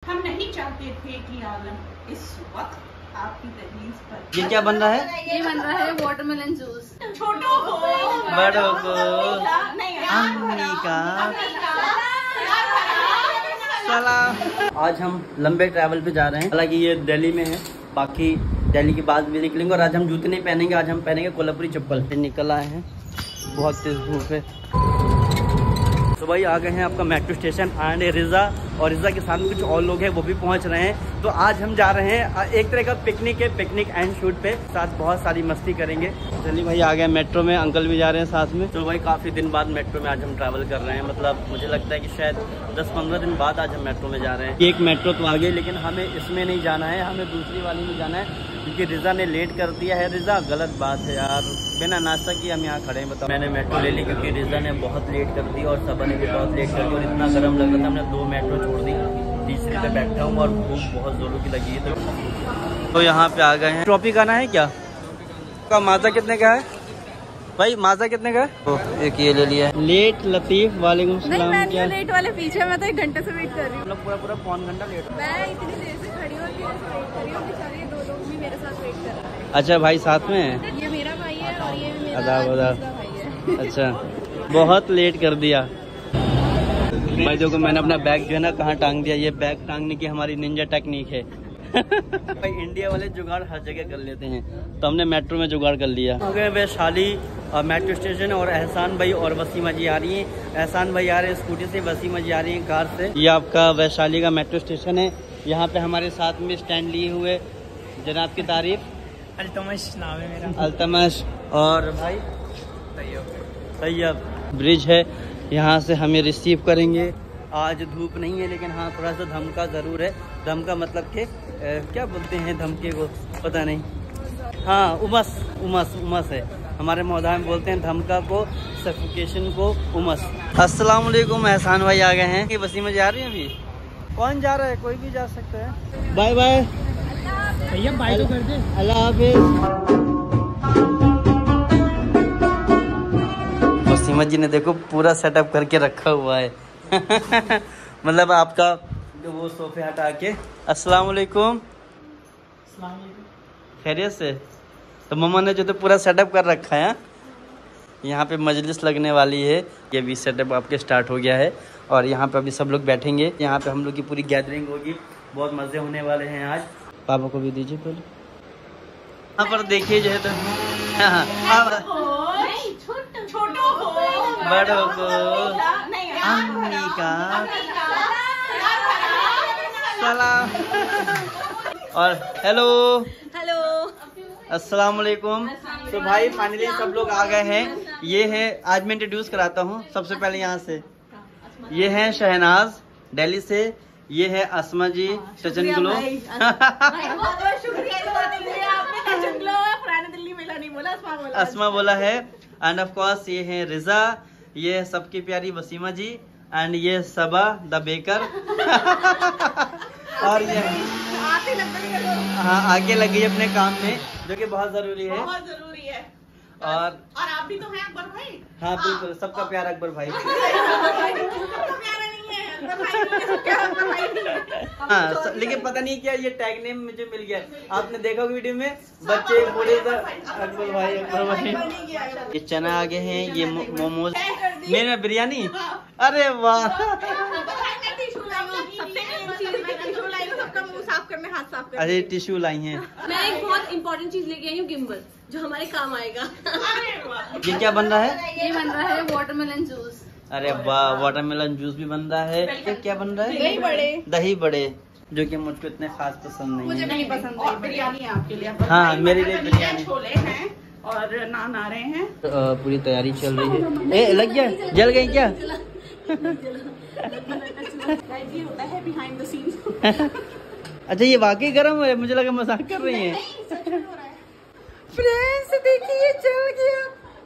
हम नहीं चाहते थे कि आलम इस वक्त आपकी दहलीज पर। ये क्या बन रहा है? ये बन रहा है वाटरमेलन जूस। छोटों को बड़ों को नहीं अम्मी का सलाम। आज हम लंबे ट्रैवल पे जा रहे हैं। हालांकि ये दिल्ली में है, बाकी दिल्ली के बाद भी निकलेंगे। और आज हम जूते नहीं पहनेंगे, आज हम पहनेंगे कोल्हापुरी चप्पल। निकल आए हैं, बहुत तेज धूप है। तो भाई आ गए हैं आपका मेट्रो स्टेशन एंड रिजा, और रिजा के साथ में कुछ और लोग हैं, वो भी पहुंच रहे हैं। तो आज हम जा रहे हैं एक तरह का पिकनिक है, पिकनिक एंड शूट पे, साथ बहुत सारी मस्ती करेंगे। चलिए भाई आ गए मेट्रो में, अंकल भी जा रहे हैं साथ में। तो भाई काफ़ी दिन बाद मेट्रो में आज हम ट्रैवल कर रहे हैं, मतलब मुझे लगता है कि शायद 10-15 दिन बाद आज हम मेट्रो में जा रहे हैं। एक मेट्रो तो आ गई, लेकिन हमें इसमें नहीं जाना है, हमें दूसरी वाली में जाना है, क्योंकि रिजा ने लेट कर दिया है। रिजा गलत बात है यार, बिना नाश्ता किए हम यहाँ खड़े हैं। बताओ, मैंने मेट्रो ले ली क्योंकि रिजा ने बहुत लेट कर दी और सबा ने भी बहुत लेट कर दी, और इतना गर्म लग रहा था, हमने 2 मेट्रो छोड़ दी, तीसरी पे बैठा हूँ और भूख बहुत जोरों की लगी है। तो यहाँ पे आ गए हैं। ट्रॉफी खाना है क्या? का माजा कितने का है भाई? माजा कितने का है? तो एक ये ले लिया। लेट लतीफ वालेकुम सलाम। क्या लेट वाले पीछे, मैं तो 1 घंटे से वेट कर रही हूँ। मतलब पूरा पौन घंटा लेट। मैं इतनी देर से खड़ी हूँ, वेट कर रही हूँ। बेचारे 2 लोग भी मेरे साथ वेट कर रहे हैं। अच्छा भाई साथ में है? ये मेरा भाई है और ये मेरा आदाब भाई है। अच्छा, बहुत लेट कर दिया भाई। देखो मैंने अपना बैग जो है ना कहाँ टांग दिया। ये बैग टांगने की हमारी निंजा टेक्निक है। भाई इंडिया वाले जुगाड़ हर जगह कर लेते हैं, तो हमने मेट्रो में जुगाड़ कर लिया। वैशाली मेट्रो स्टेशन, और एहसान भाई और वसीमा जी आ रही हैं। एहसान भाई आ रहे हैं स्कूटी से, वसीमा जी आ रही हैं कार से। ये आपका वैशाली का मेट्रो स्टेशन है। यहाँ पे हमारे साथ में स्टैंड लिए हुए जनाब की तारीफ अल्तमश नाम है मेरा। अल्तमश और भाई तैयब। ब्रिज है, यहाँ से हमें रिसीव करेंगे। आज धूप नहीं है, लेकिन हाँ थोड़ा सा धमका ज़रूर है। धमका मतलब कि क्या बोलते हैं धमके को, पता नहीं। हाँ उमस, उमस उमस है हमारे मौदा में बोलते हैं धमका को, सफोकेशन को उमस। अस्सलाम वालेकुम। एहसान भाई आ गए हैं। कि वसीमा जा रही है अभी? कौन जा रहा है? कोई भी जा सकता है। बाय बाय भैया, बाय तो कर दे। अल्लाह हाफिज। वसीमा जी ने देखो पूरा सेटअप करके रखा हुआ है। मतलब आपका वो सोफे हटा के। अस्सलाम वालेकुम। खैरियत से? तो मम्मा ने जो तो पूरा सेटअप कर रखा है। यहाँ पे मजलिस लगने वाली है। ये भी सेटअप आपके स्टार्ट हो गया है, और यहाँ पे अभी सब लोग बैठेंगे। यहाँ पे हम लोग की पूरी गैदरिंग होगी, बहुत मज़े होने वाले हैं आज। पापा को भी दीजिए पहले। यहाँ पर देखिए जो है तो छोटों को बड़ों को अम्मी का सलाम। और हेलो हेलो, अस्सलाम वालेकुम। तो भाई फाइनली सब लोग आ गए हैं। ये है, आज मैं इंट्रोड्यूस कराता हूँ सबसे पहले यहाँ से। ये है शहनाज दिल्ली से, ये है अस्मा जी सचिन ग्लो। अस्मा बोला है। एंड ऑफ कोर्स ये है रिजा, ये है सबकी प्यारी वसीमा जी, एंड ये सबा द बेकर। और ये हाँ आगे लगी अपने काम में, जो कि बहुत जरूरी है। बहुत जरूरी है। और आप भी तो हैं अकबर भाई। हाँ बिल्कुल, सबका प्यार अकबर भाई। हाँ लेकिन पता नहीं क्या ये टैग नेम मुझे मिल गया। आपने देखा वीडियो में बच्चे बोले अकबर भाई अकबर भाई। ये चना आगे हैं, ये मोमोज, मेरे बिरयानी। अरे वाह, अरे टिश्यू लाई हैं। मैं एक बहुत इम्पोर्टेंट चीज लेके आई हूँ, गिम्बल, जो हमारे काम आएगा। ये क्या बन रहा है? ये बन रहा है वाटरमेलन जूस। अरे वाह, वाटरमेलन जूस भी बन रहा है। ये क्या बन रहा है? दही बड़े। दही बड़े, जो कि मुझको इतने खास पसंद नहीं मुझे है। नहीं पसंद है। बिरयानी है आपके लिए। हाँ मेरे लिए बिरयानी। छोले हैं और नान आ रहे हैं। पूरी तैयारी चल रही है। ए लग गया, जल गई क्या? ये होता है बिहाइंड द सीन्स। अच्छा ये वाकई गर्म है, मुझे लगा मजाक कर रही हैं। फ्रेंड्स देखिए जल गया।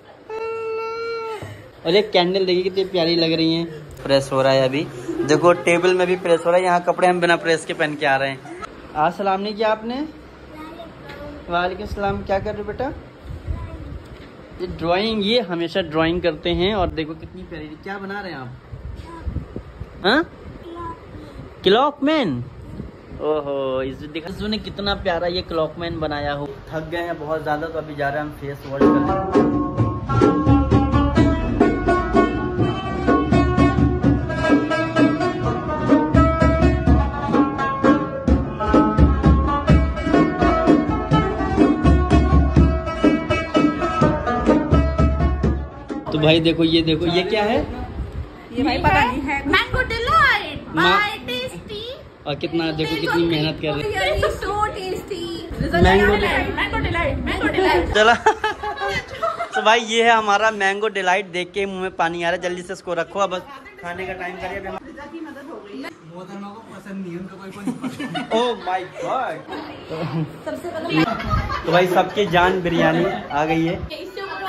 और एक कैंडल देखिए कितनी प्यारी लग रही है। प्रेस हो रहा है अभी, देखो टेबल में भी प्रेस हो रहा है। यहाँ कपड़े हम बिना प्रेस के पहन के आ रहे हैं। आज सलाम नहीं किया आपने? वालेकुम सलाम। क्या कर रहे हो बेटा? ये ड्राइंग, ये हमेशा ड्राइंग करते हैं। और देखो कितनी प्यारी, क्या बना रहे हैं आप? हाँ क्लॉकमैन। ओहो इसने कितना प्यारा ये क्लॉकमैन बनाया हो। थक गए हैं बहुत ज्यादा तो अभी जा रहे हैं हम फेस वॉश करने। तो भाई देखो ये क्या है? ये भाई पता नहीं है। Mango delight by tasty. और कितना देखो कितनी मेहनत कर रहे हैं। So tasty. मैंगो डिलाइट चला। तो भाई ये है हमारा मैंगो डिलाइट। देख के मुंह में पानी आ रहा है। जल्दी से इसको रखो अब खाने का टाइम करिए। की मदद हो गई है। मोहतरमा को पसंद नहीं है, उनका कोई ओह माय गॉड। तो भाई सबकी जान बिरयानी आ गई है।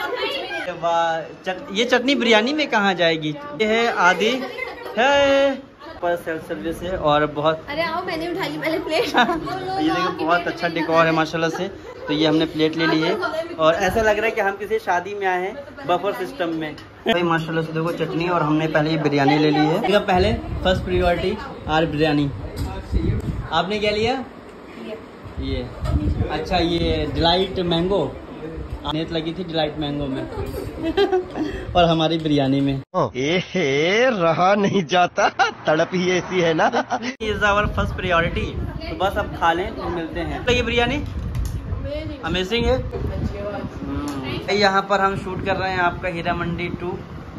वाह ये चटनी बिरयानी में कहाँ जाएगी? ये है आदि है पर सेल्फ सर्विस है और बहुत अरे आओ मैंने उठा ली पहले प्लेट। ये देखो बहुत अच्छा डेकोर है माशाल्लाह से। तो ये हमने प्लेट ले ली है और ऐसा लग रहा है कि हम किसी शादी में आए हैं बफर सिस्टम में। भाई माशाल्लाह से देखो चटनी और हमने पहले ये बिरयानी ले ली है। पहले फर्स्ट प्रायोरिटी आर बिरयानी। आपने क्या लिया? ये अच्छा ये डिलाइट मैंगो नेट लगी थी डिलाइट मैंगो में और हमारी बिरयानी में। रहा नहीं जाता, तड़प ही ऐसी है ना। Is our first priority. तो बस अब खा लें तो मिलते हैं। तो ये बिरयानी अमेजिंग है। यहाँ पर हम शूट कर रहे हैं आपका हीरा मंडी 2।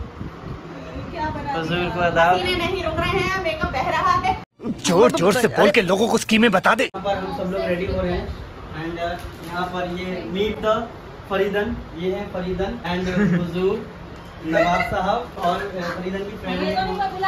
हुजूर को आदाब। नहीं रुक रहे हैं, मेकअप बह रहा है। जोर जोर से बोल के लोगों को स्कीमें बता दे। यहाँ पर हम सब लोग रेडी हो रहे हैं एंड यहाँ पर ये मीट द फरीदन। ये है फरीदन एंड हुजूर नवाब साहब और फरीदन की फ्रेंड है।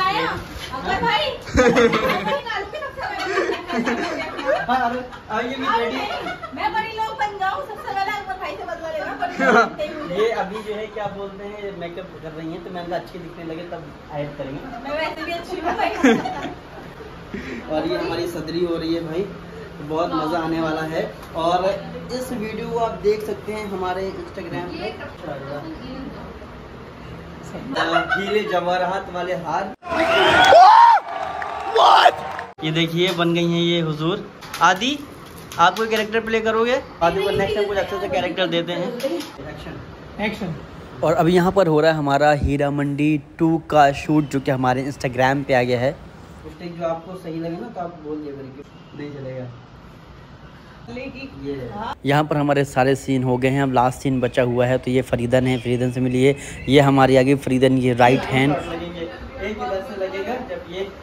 ये भी रेडी। मैं बड़ी लोग बन जाऊँ सबसे पहले अकबर भाई से बदला लेना। ये अभी जो है क्या बोलते हैं मेकअप कर रही हैं तो मैं अच्छी दिखने लगे तब ऐड करेंगे। मैं वैसे भी अच्छी हूँ। और ये हमारी सदरी हो रही है भाई। बहुत मज़ा आने वाला है और इस वीडियो को आप देख सकते हैं हमारे इंस्टाग्राम पे। हीरे जवाहरात वाले हार। ये देखिए बन गई हैं ये हुजूर। आदि आप कोई कैरेक्टर प्ले करोगे? आदि को नेक्स्ट टाइम कुछ अच्छा सा कैरेक्टर देते हैं। एक्शन। और अभी यहाँ पर हो रहा है हमारा हीरा मंडी 2 का शूट जो कि हमारे इंस्टाग्राम पे आ गया है। जो आपको सही लगे ना तो आप बोल दिया करिए, नहीं चलेगा। यहाँ पर हमारे सारे सीन हो गए हैं। अब लास्ट सीन बचा हुआ है। तो ये फरीदन है, फरीदन से मिलिए। ये हमारी आगे फरीदन की राइट हैंड। एक इधर से लगेगा जब ये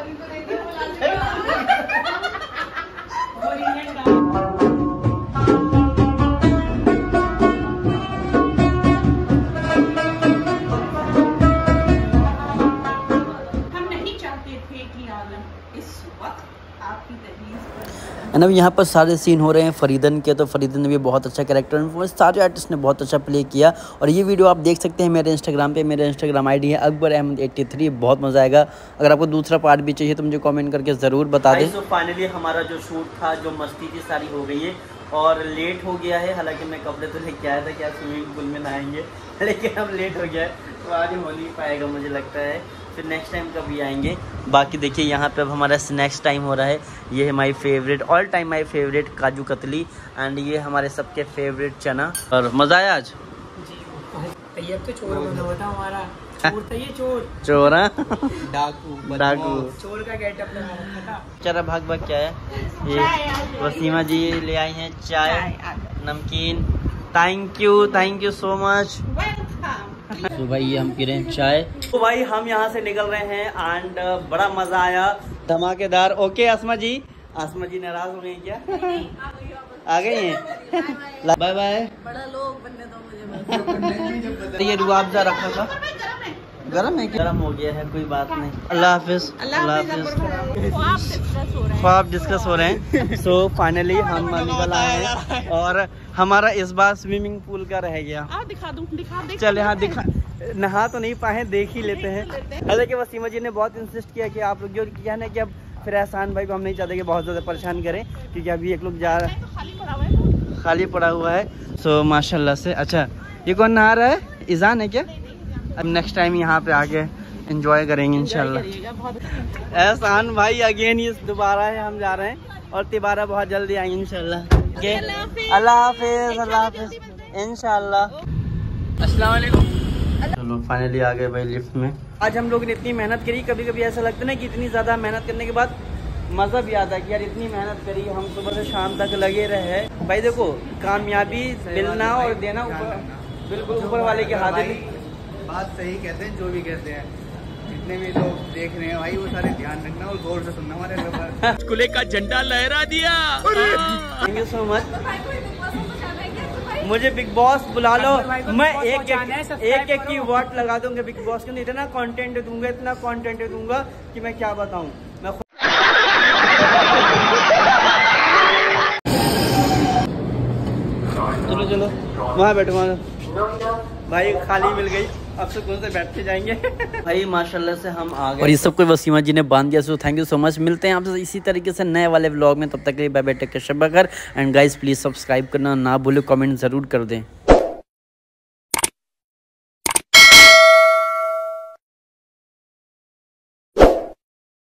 अब यहाँ पर सारे सीन हो रहे हैं फरीदन के। तो फरीदन ने भी बहुत अच्छा कैरेक्टर, सारे आर्टिस्ट ने बहुत अच्छा प्ले किया। और ये वीडियो आप देख सकते हैं मेरे इंस्टाग्राम पे। मेरा इंस्टाग्राम आईडी है अकबर अहमद 83। बहुत मज़ा आएगा। अगर आपको दूसरा पार्ट भी चाहिए तो मुझे कमेंट करके ज़रूर बता दें। तो फाइनली हमारा जो शूट था, जो मस्ती थी, सारी हो गई है और लेट हो गया है। हालाँकि मैं कपड़े तो लेके आया था कि आप स्विमिंग पूल में नहाएंगे, लेकिन अब लेट हो गया है तो आज हो नहीं पाएगा मुझे लगता है। फिर नेक्स्ट टाइम कभी आएंगे। बाकी देखिए यहाँ पे अब हमारा स्नैक्स टाइम हो रहा है। ये है my favourite, all time my favourite kaju katli and ये हमारे सबके फेवरेट चना। और मज़ा आया आज? जी तो चोर बना हुआ था हमारा। चोर था ये, चोर डाकू चोर का गेटअप लगा रखा था। चरा भाग भाग क्या है ये? वसीमा जी ले आई हैं चाय नमकीन। Thank you so much. तो भाई ये हम पी रहे हैं चाय। तो भाई हम यहाँ से निकल रहे हैं एंड बड़ा मजा आया, धमाकेदार। ओके आसमा जी नाराज हो गई क्या? आ गई हैं। Bye bye. बड़ा लोग बनने दो मुझे। तो ये रुआबजा रखा था, गरम है? गरम हो गया है, कोई बात नहीं। अल्लाह हाफिज। ख्वाब डिस्कस हो रहे हैं। सो फाइनली हम निकल आए हैं और हमारा इस बार स्विमिंग पूल का रह गया। दिखा चल यहाँ दिखा, नहा तो नहीं पाए, देख ही लेते हैं। हालांकि वसीमा जी ने बहुत इंसिस्ट किया कि आप लोग जो किया ना कि अब फिर एहसान भाई को हम नहीं चाहते कि बहुत ज़्यादा परेशान करें, क्योंकि अभी एक लोग जा रहे हैं, खाली पड़ा हुआ है। सो माशाल्लाह से। अच्छा ये कौन नहा रहा है? ईजान है क्या? अब नेक्स्ट टाइम यहाँ पे आके एंजॉय करेंगे इंशाल्लाह। एहसान भाई अगेन ये दोबारा है हम जा रहे हैं और तिबारा बहुत जल्दी आएंगे इंशाल्लाह। अल्लाह हाफिज, अल्लाह हाफिज इंशाल्लाह। अस्सलाम वालेकुम। चलो फाइनली आ गए भाई लिफ्ट में। आज हम लोगों ने इतनी मेहनत करी, कभी कभी ऐसा लगता है ना कि इतनी ज़्यादा मेहनत करने के बाद मज़ा भी आता है कि यार इतनी मेहनत करी, हम सुबह से शाम तक लगे रहे। भाई देखो कामयाबी मिलना और देना बिल्कुल ऊपर वाले के हाथ में। बात सही कहते हैं, जो भी कहते हैं, जितने भी लोग देख रहे हैं भाई वो सारे ध्यान रखना और गौर से सुनना हमारे स्कूल का झंडा लहरा दिया। Thank you so much. मुझे बिग बॉस बुला लो, मैं एक की वोट लगा दूंगा बिग बॉस के। इतना कंटेंट दूंगा, इतना कंटेंट दूंगा कि मैं क्या बताऊं। मैं चलो चलो वहाँ बैठो, वहाँ भाई खाली मिल गई, अब सुकून से बैठ के जाएंगे। भाई माशाल्लाह से हम आ गए और ये सब कोई वसीमा जी ने बांध दिया। So thank you so much. मिलते हैं आपसे इसी तरीके से नए वाले व्लॉग में। तब तक के लिए बाय बाय, टेक केयर, शब बखैर एंड गाइस प्लीज़ सब्सक्राइब करना ना भूलो, कमेंट ज़रूर कर दें।